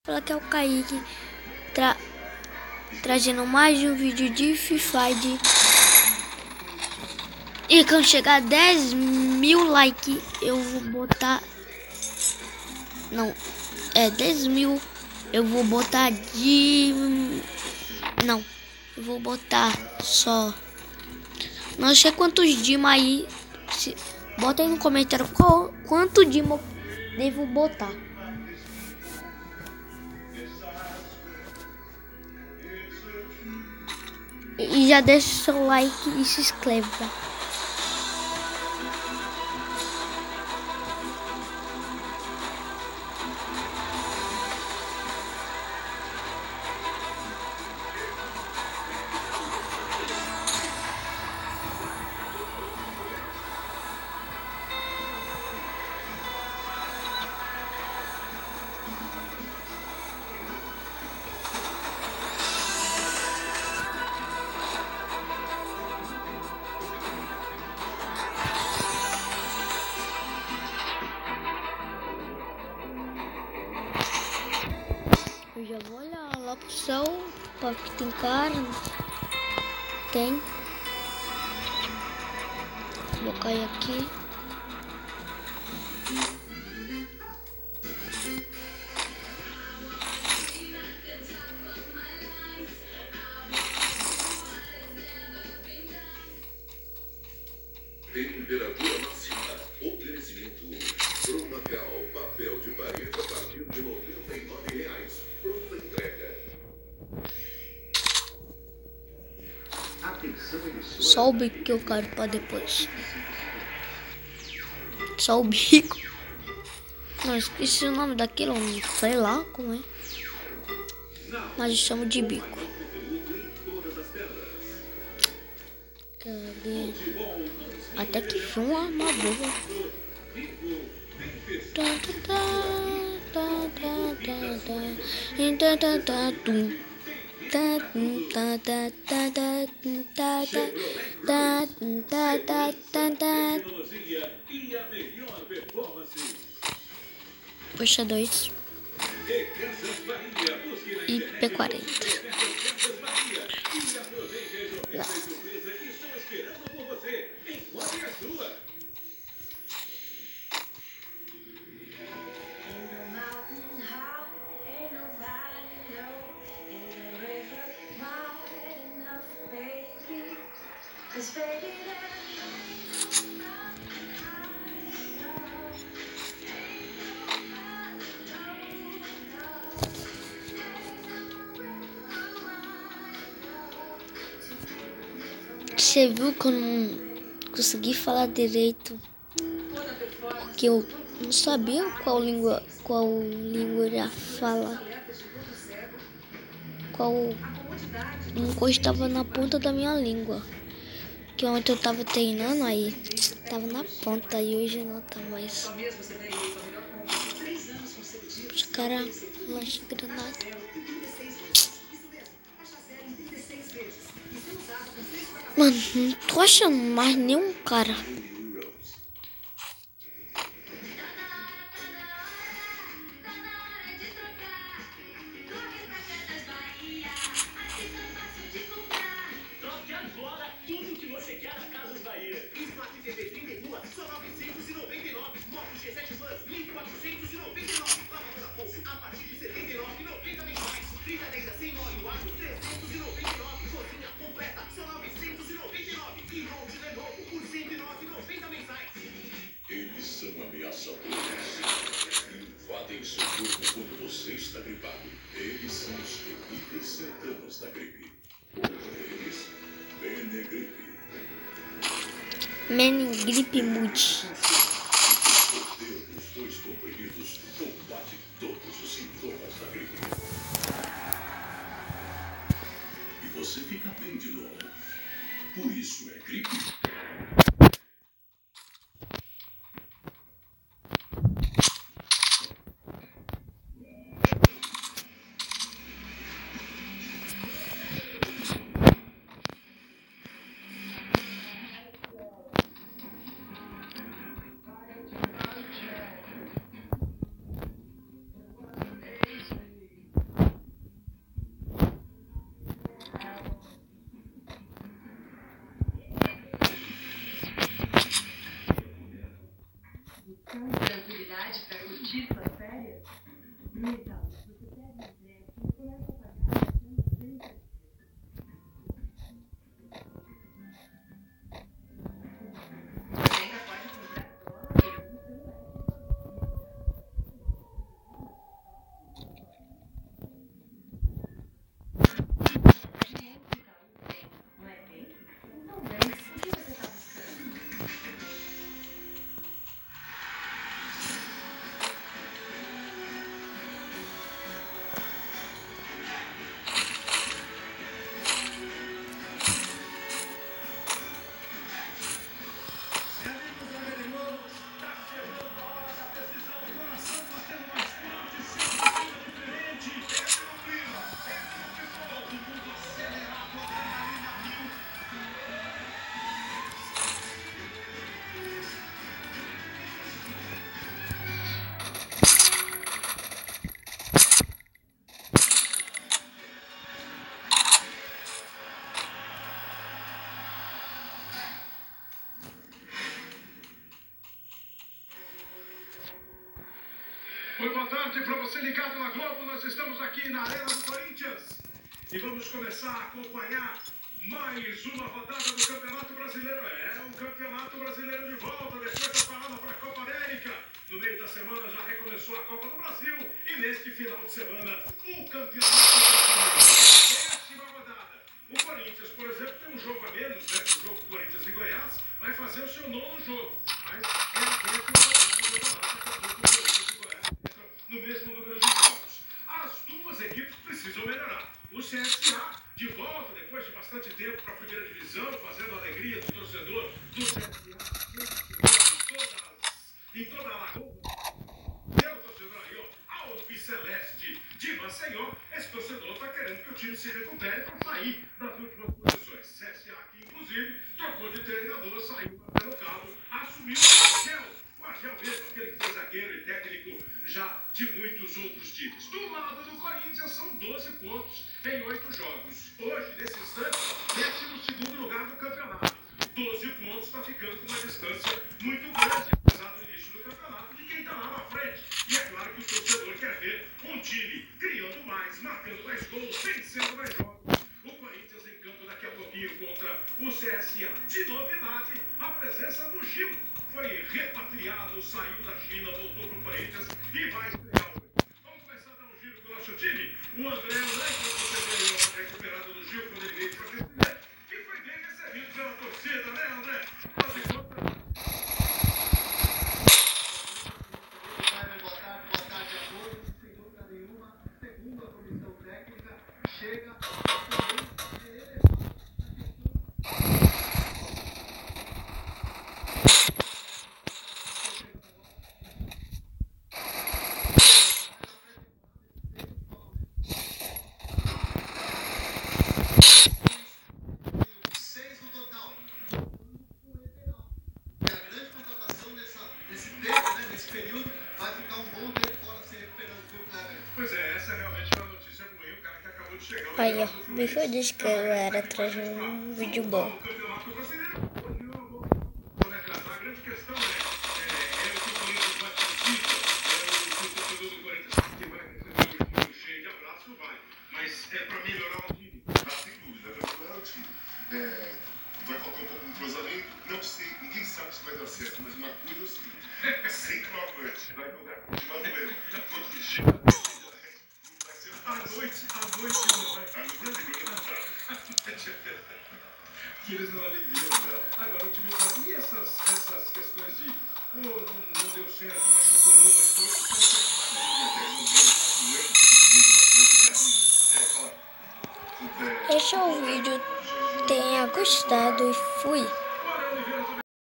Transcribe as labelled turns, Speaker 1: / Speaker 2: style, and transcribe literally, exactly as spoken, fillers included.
Speaker 1: Fala que é o Kaique, tra trazendo mais um vídeo de Free Fire. E quando chegar a dez mil likes, eu vou botar... Não, é dez mil, eu vou botar de... Não, eu vou botar só... Não sei quantos Dima aí. Se... Bota aí no comentário qual, quanto Dima devo botar. E já deixa o seu like e se inscreva. Eu já vou olhar lá pro céu, para que tem cara. Tem. Vou cair aqui.
Speaker 2: Temperatura máxima, oferecimento Bromacal, papel de parede a partir de noventa e nove reais, pronta entrega.
Speaker 1: Só o bico que eu quero para depois. Só o bico. Não, esqueci o nome daquilo, sei lá como é. Mas eu chamo de bico. Cadê? Até que foi uma armadura. Poxa, dois e P quarenta. Você viu que eu não consegui falar direito porque eu não sabia qual língua, qual língua ia falar. Qual língua estava na ponta da minha língua. Que ontem eu tava treinando, aí tava na ponta e hoje não tá mais. Os caras lançam granada. Mano, não tô achando mais nenhum cara.
Speaker 2: Invadem seu corpo quando você está gripado. Eles são os terríveis sertanos da gripe. Eles, Benegripe.
Speaker 1: Meningripe Mood.
Speaker 2: O poder dos dois comprimidos combate todos os sintomas da gripe. E você fica bem de novo. Por isso é gripe. Oi, boa tarde para você ligado na Globo. Nós estamos aqui na Arena do Corinthians e vamos começar a acompanhar mais uma rodada do Campeonato Brasileiro. É o Campeonato Brasileiro de volta depois da parada para a Copa América. No meio da semana já recomeçou a Copa do Brasil e neste final de semana o Campeonato Brasileiro. Décima rodada. O Corinthians, por exemplo, tem um jogo a menos, né? O jogo do Corinthians e Goiás vai fazer o seu nono jogo. Mas é a décima rodada do Campeonato no mesmo número de jogos. As duas equipes precisam melhorar. O C S A de volta depois de bastante tempo para a primeira divisão, fazendo a alegria do torcedor do C S A em toda a lagoa. Meu torcedor aí, ó, Albiceleste de Maceió. Esse torcedor está querendo que o time se recupere para sair das últimas posições. C S A que inclusive trocou de treinador, saiu para o cabo, assumiu o Argel. O Argel mesmo, aquele que foi zagueiro e técnico já de muitos outros times. Do lado do Corinthians são doze pontos em oito jogos. Hoje, nesse instante, décimo segundo lugar do campeonato. doze pontos está ficando com uma distância muito grande, apesar do início do campeonato, de quem está lá na frente. E é claro que o torcedor quer ver um time criando mais, marcando mais gols, vencendo mais jogos. O Corinthians em campo daqui a pouquinho contra o C S A. De novidade, a presença do Gil. Foi repatriado, saiu da China, voltou para o Corinthians e vai estrear hoje. Vamos começar a dar um giro com o nosso time. O André, lembra você veio a recuperada do Gil quando ele veio para Cristina, e foi bem recebido pela torcida, né, André? Faz de conta. Boa tarde, boa tarde a todos. Sem dúvida nenhuma, segundo a comissão técnica, chega
Speaker 1: Aí, ó, bem que eu disse que eu era atrás de um vídeo bom.
Speaker 2: Mas é para melhorar o time. Ah, sem dúvida, vai melhorar o time. É, vai faltar um pouco de entrosamento. Não sei, ninguém sabe se vai dar certo, mas uma coisa eu sei. Sempre uma noite. Vai jogar com o time amanhã. Quando chega. À noite, à noite não vai. À noite não vai. Que eles não aliviam, né? Agora o time tá. E essas, essas questões de. Pô, não, não deu certo, machucou um, mas
Speaker 1: Este é o vídeo. Tenha gostado e fui.